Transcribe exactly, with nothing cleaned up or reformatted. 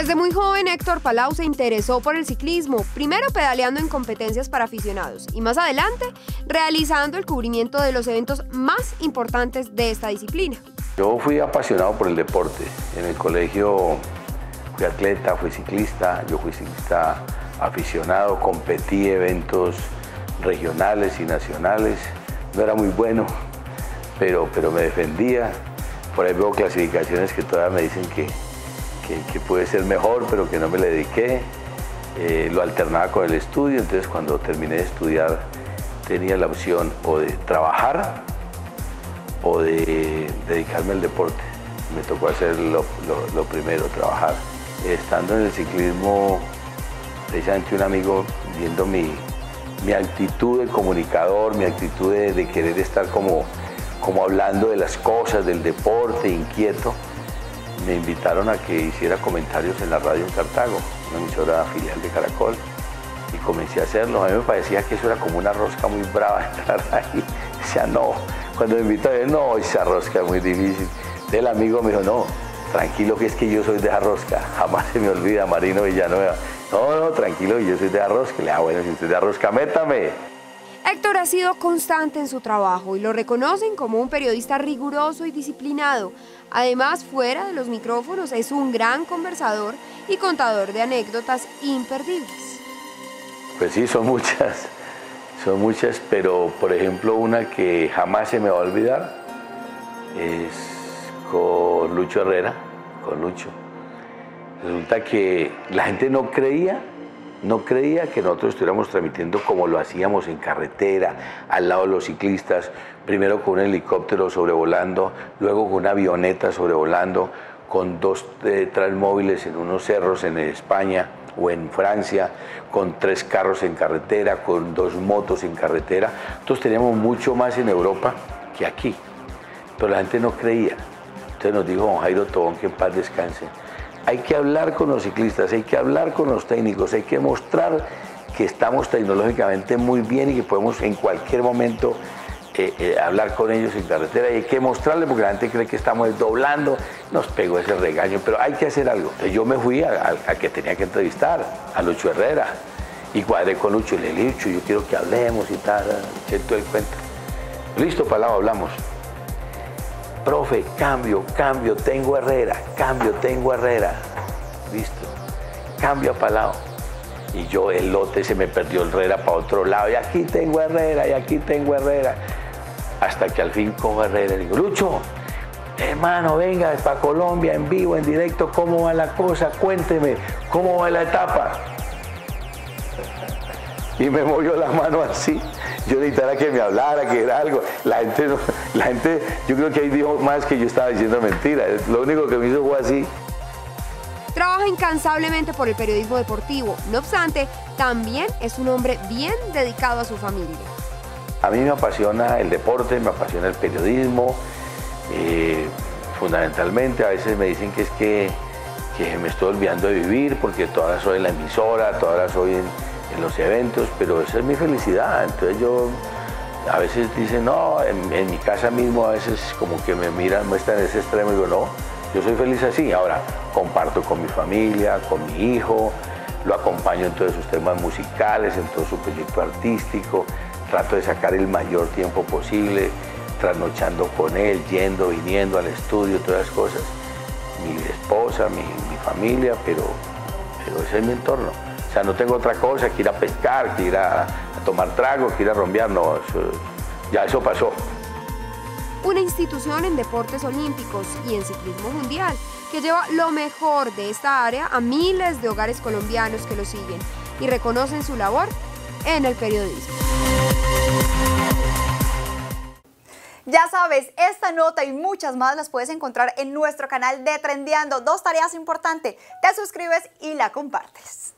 Desde muy joven, Héctor Palau se interesó por el ciclismo, primero pedaleando en competencias para aficionados y más adelante realizando el cubrimiento de los eventos más importantes de esta disciplina. Yo fui apasionado por el deporte. En el colegio fui atleta, fui ciclista, yo fui ciclista aficionado, competí eventos regionales y nacionales. No era muy bueno, pero, pero me defendía. Por ahí veo clasificaciones que todavía me dicen que Que, que puede ser mejor, pero que no me le dediqué. Eh, lo alternaba con el estudio, entonces cuando terminé de estudiar tenía la opción o de trabajar o de dedicarme al deporte. Me tocó hacer lo, lo, lo primero, trabajar. Estando en el ciclismo, precisamente un amigo viendo mi, mi actitud de comunicador, mi actitud de, de querer estar como, como hablando de las cosas, del deporte, inquieto, me invitaron a que hiciera comentarios en la radio en Cartago, una emisora filial de Caracol, y comencé a hacerlo. A mí me parecía que eso era como una rosca muy brava entrar ahí. Decía, no, cuando me invitaron, no, esa rosca es muy difícil. Entonces el amigo me dijo, no, tranquilo que es que yo soy de esa rosca, jamás se me olvida, Marino Villanueva. No, no, tranquilo, yo soy de esa rosca. Le dije, ah, bueno, si usted es de esa rosca, métame. Héctor ha sido constante en su trabajo y lo reconocen como un periodista riguroso y disciplinado. Además, fuera de los micrófonos, es un gran conversador y contador de anécdotas imperdibles. Pues sí, son muchas, son muchas, pero por ejemplo una que jamás se me va a olvidar es con Lucho Herrera, con Lucho. Resulta que la gente no creía No creía que nosotros estuviéramos transmitiendo como lo hacíamos en carretera, al lado de los ciclistas, primero con un helicóptero sobrevolando, luego con una avioneta sobrevolando, con dos eh, transmóviles en unos cerros en España o en Francia, con tres carros en carretera, con dos motos en carretera. Nosotros teníamos mucho más en Europa que aquí, pero la gente no creía. Entonces nos dijo don Jairo Tobón, que en paz descanse, hay que hablar con los ciclistas, hay que hablar con los técnicos, hay que mostrar que estamos tecnológicamente muy bien y que podemos en cualquier momento eh, eh, hablar con ellos en carretera, y hay que mostrarles porque la gente cree que estamos desdoblando. Nos pegó ese regaño, pero hay que hacer algo. Entonces yo me fui a, a, a que tenía que entrevistar a Lucho Herrera y cuadré con Lucho y le dije, Lucho, yo quiero que hablemos y tal, eché todo el cuento. Listo, Palau, hablamos. Profe, cambio, cambio, tengo Herrera, cambio, tengo Herrera. Listo, cambio a Palau. Y yo, el lote se me perdió Herrera para otro lado. Y aquí tengo Herrera, y aquí tengo Herrera. Hasta que al fin cojo Herrera y digo, Lucho, hermano, venga, es para Colombia, en vivo, en directo, ¿cómo va la cosa? Cuénteme, ¿cómo va la etapa? Y me movió la mano así. Yo necesitaba que me hablara, que era algo. La gente, no, la gente, yo creo que ahí dijo más que yo estaba diciendo mentiras. Lo único que me hizo fue así. Trabaja incansablemente por el periodismo deportivo. No obstante, también es un hombre bien dedicado a su familia. A mí me apasiona el deporte, me apasiona el periodismo. Eh, fundamentalmente, a veces me dicen que es que, que me estoy olvidando de vivir porque todavía soy en la emisora, todavía soy en... en los eventos, pero esa es mi felicidad. Entonces yo, a veces dicen, no, en, en mi casa mismo a veces como que me miran, muestran ese extremo, y digo, no, yo soy feliz así. Ahora, comparto con mi familia, con mi hijo, lo acompaño en todos sus temas musicales, en todo su proyecto artístico, trato de sacar el mayor tiempo posible, trasnochando con él, yendo, viniendo al estudio, todas las cosas. Mi esposa, mi, mi familia, pero, pero ese es mi entorno. O sea, no tengo otra cosa que ir a pescar, que ir a, a tomar trago, que ir a rumbear, no, eso, ya eso pasó. Una institución en deportes olímpicos y en ciclismo mundial que lleva lo mejor de esta área a miles de hogares colombianos que lo siguen y reconocen su labor en el periodismo. Ya sabes, esta nota y muchas más las puedes encontrar en nuestro canal de Trendeando. Dos tareas importantes, te suscribes y la compartes.